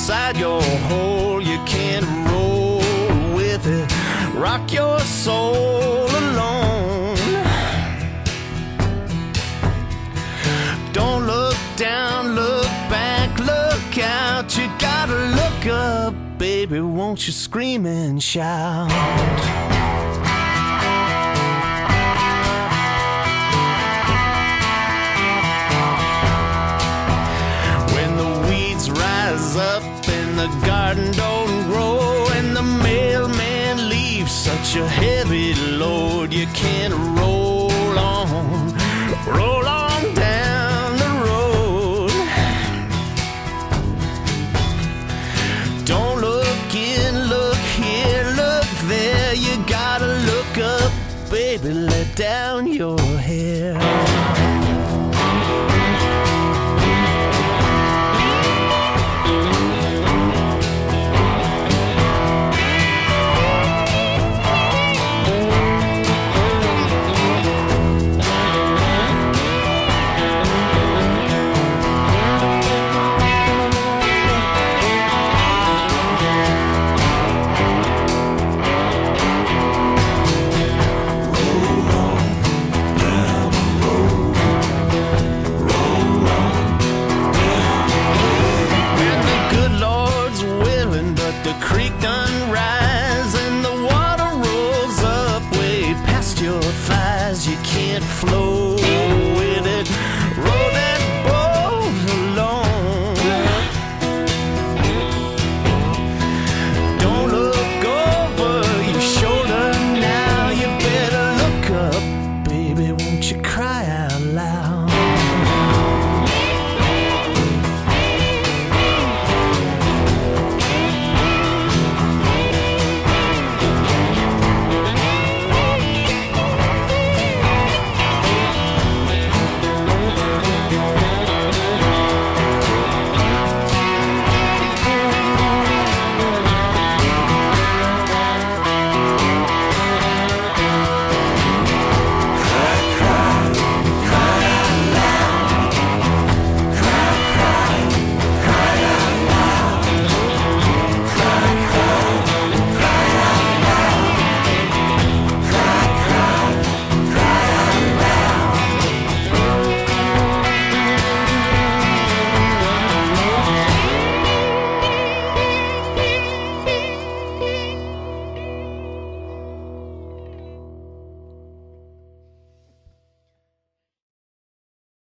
inside your hole. You can't roll with it, rock your soul alone. Don't look down, look back, look out. You gotta look up, baby, won't you scream and shout? Rise up and the garden don't grow, and the mailman leaves such a heavy load. You can't